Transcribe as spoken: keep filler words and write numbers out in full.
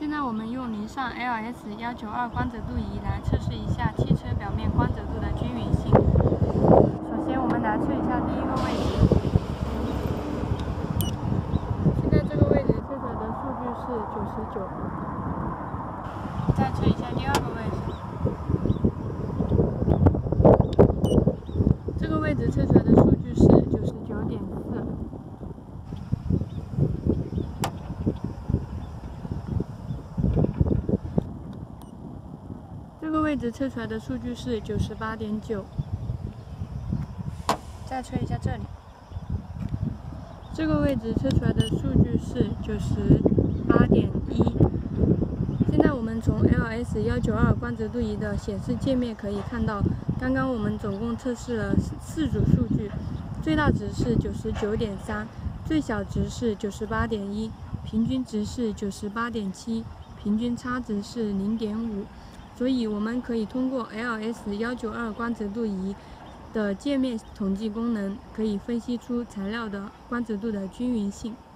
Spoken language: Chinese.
现在我们用离上 L S 一九二光泽度仪来测试一下汽车表面光泽度的均匀性。首先，我们来测一下第一个位置。现在这个位置测出来的数据是九十九。再测一下第二个位置。这个位置测出来的数据是九十九点四。 这个位置测出来的数据是九十八点九。再测一下这里，这个位置测出来的数据是九十八点一。现在我们从 L S 一九二光泽度仪的显示界面可以看到，刚刚我们总共测试了四组数据，最大值是九十九点三，最小值是九十八点一，平均值是九十八点七，平均差值是零点五。 所以，我们可以通过 L S 一九二光泽度仪的界面统计功能，可以分析出材料的光泽度的均匀性。